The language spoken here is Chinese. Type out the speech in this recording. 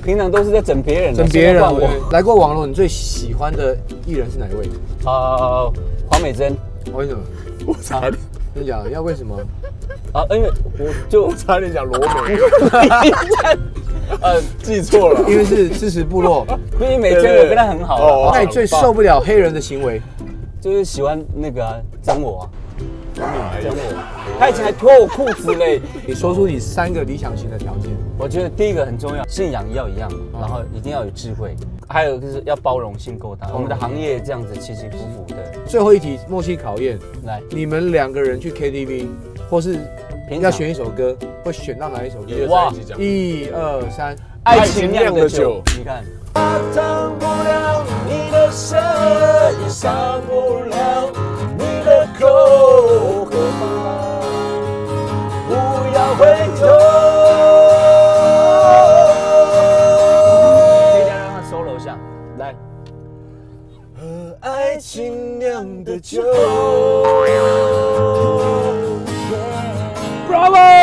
平常都是在整别人， 整别人。 我来过网络，你最喜欢的艺人是哪一位？ 黄美珍。 为什么？ 我差点， 跟你讲，要为什么？ 因为我就差点讲罗美。记错了， 因为是支持部落。 因为美珍我跟他很好。 那你最受不了黑人的行为？ 就是喜欢那个整我，整我。他以前还脱我裤子嘞。 你说出你3个理想型的条件。 我觉得第一个很重要，信仰要一样，然后一定要有智慧，还有就是要包容性够大。我们的行业这样子起起伏伏的。 最后一题默契考验， 来， 你们2个人去 KTV， 或是要选一首歌，会选到哪一首歌？ 哇 ，1、2、3， 爱情酿的酒。你看。烫不了你的舌，也伤不了你的口，何妨不要回头。可以让他 solo 下来。和爱情酿的酒。Bravo！